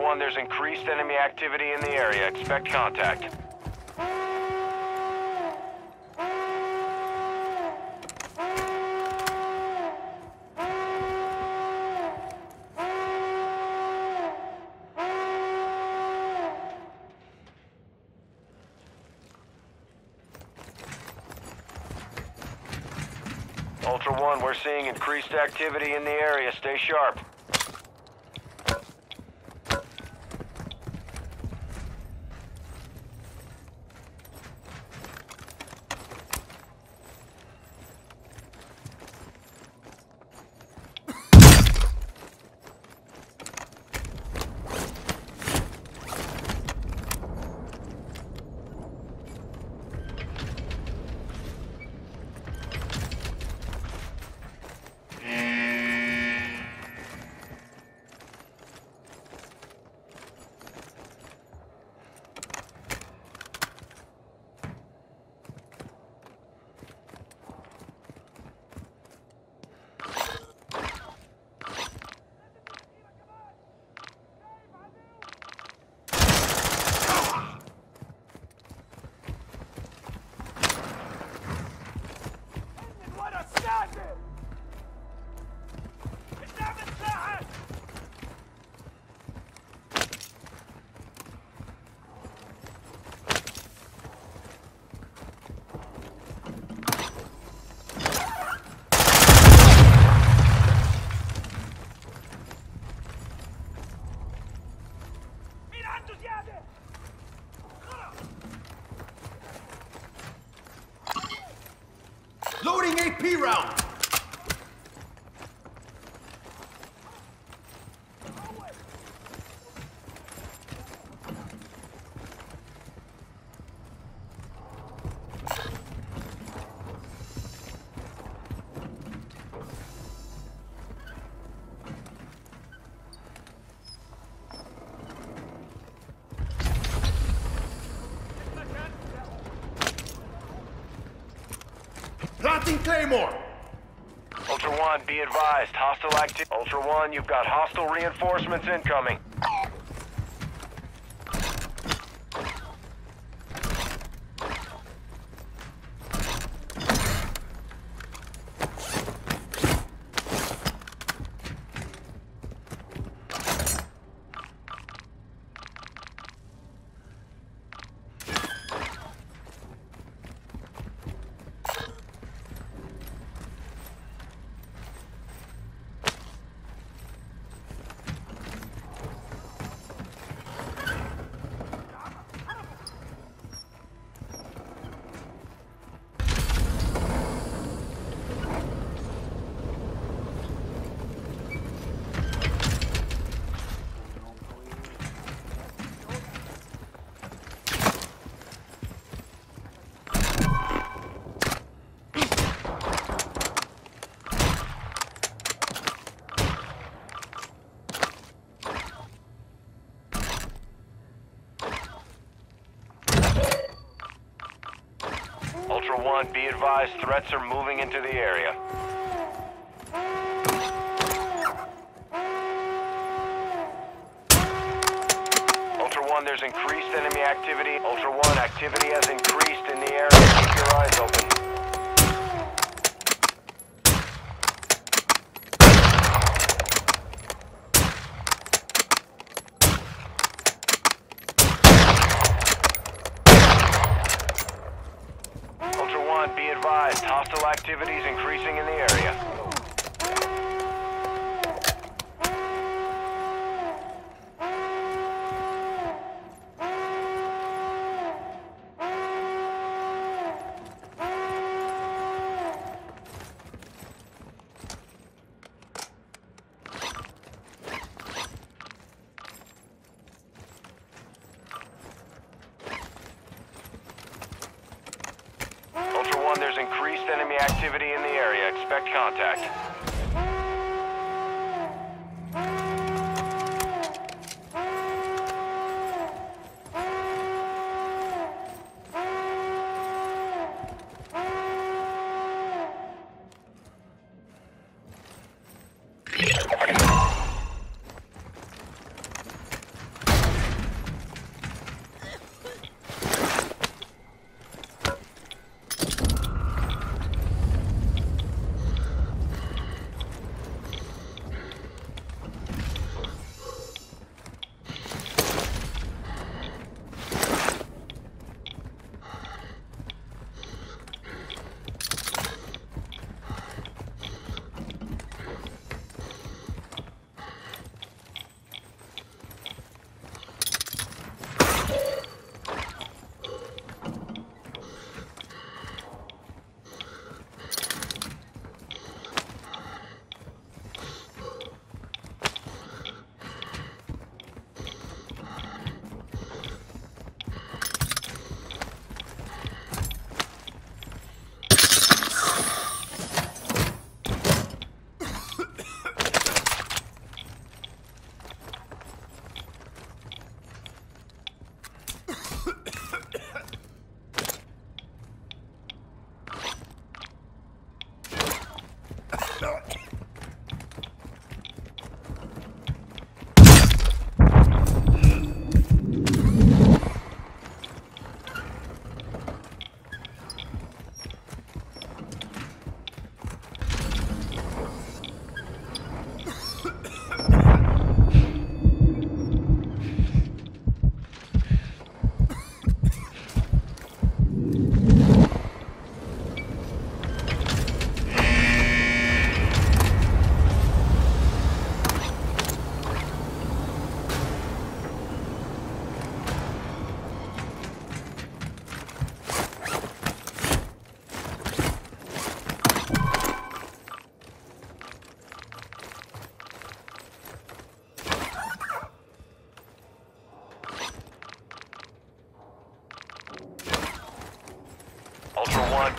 One, there's increased enemy activity in the area. Expect contact. Ultra One, we're seeing increased activity in the area. Stay sharp. Loading AP round! Planting Claymore! Ultra One, be advised. Hostile activity. Ultra One, you've got hostile reinforcements incoming. Ultra One, be advised, threats are moving into the area. Ultra One, there's increased enemy activity. Ultra One, activity has increased in the area. Keep your eyes open. Be advised, hostile activities increasing in the area. There's increased enemy activity in the area. Expect contact.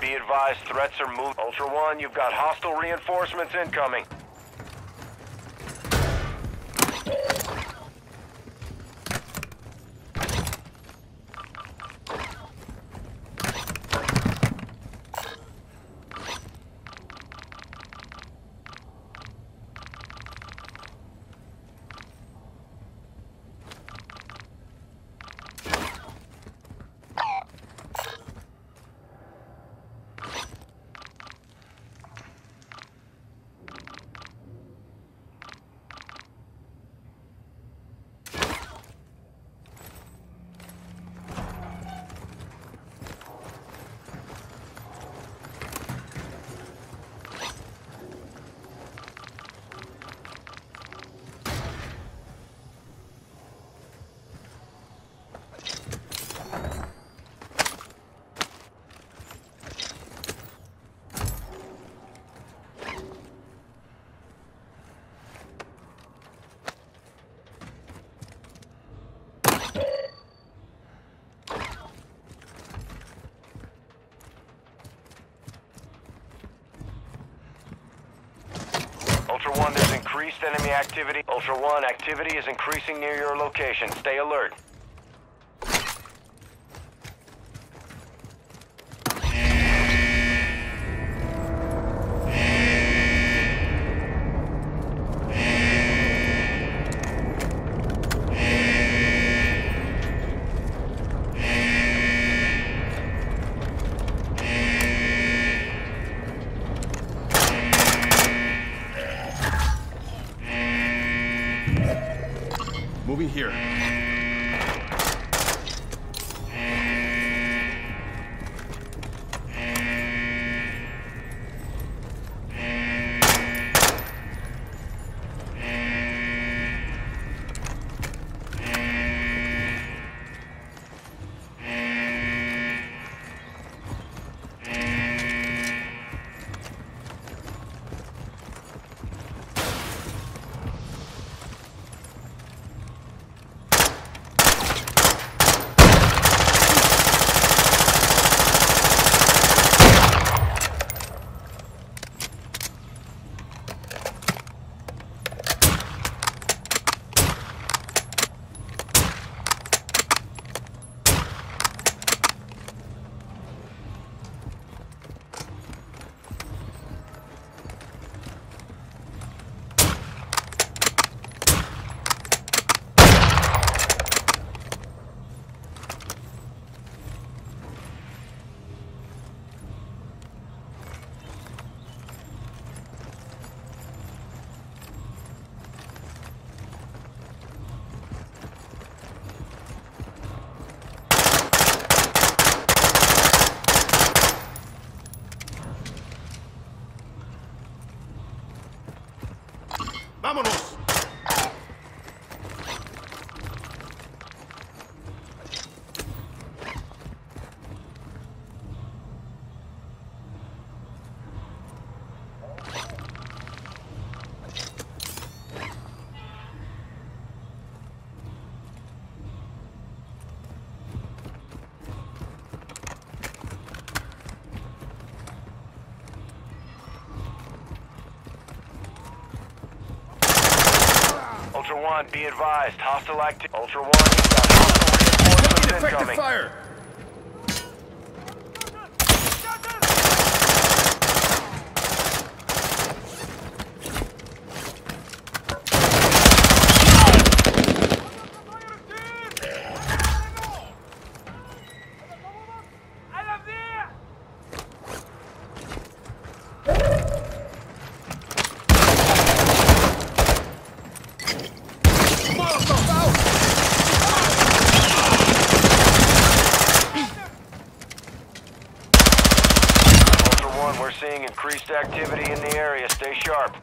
be advised threats are moving. Ultra One, you've got hostile reinforcements incoming. Ultra One, there's increased enemy activity. Ultra One, activity is increasing near your location. Stay alert. Moving here. ¡Vámonos! Ultra One, be advised. Hostile activity. Ultra One, you've got hostile reinforcements Effective incoming. fire! We're seeing increased activity in the area. Stay sharp.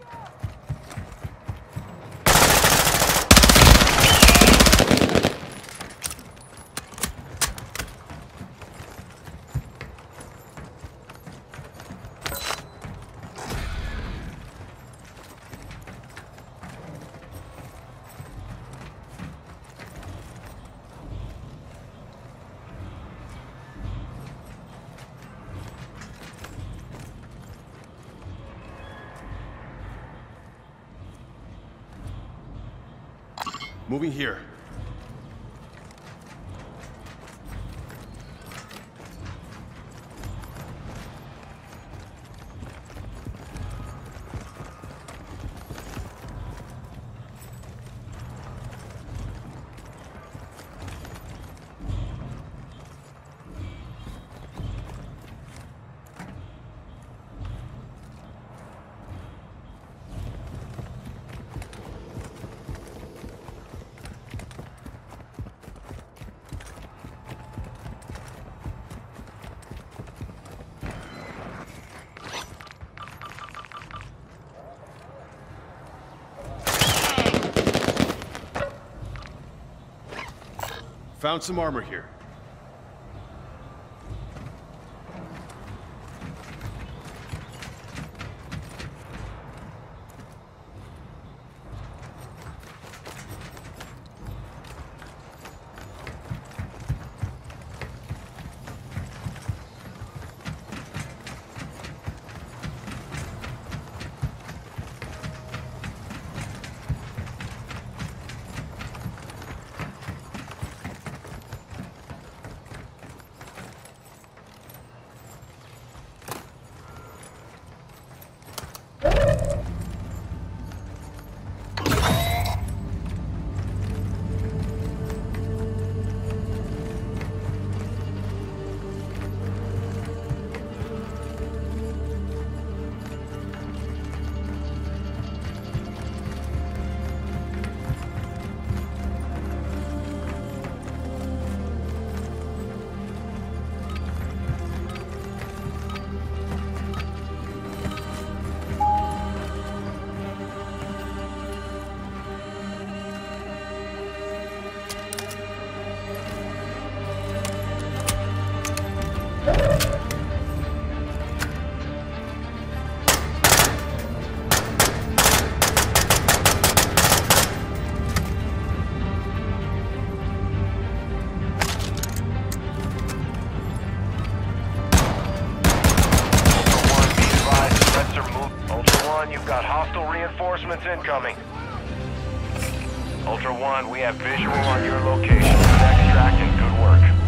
Moving here. Found some armor here. You've got hostile reinforcements incoming. Ultra One, we have visual on your location. Extract and good work.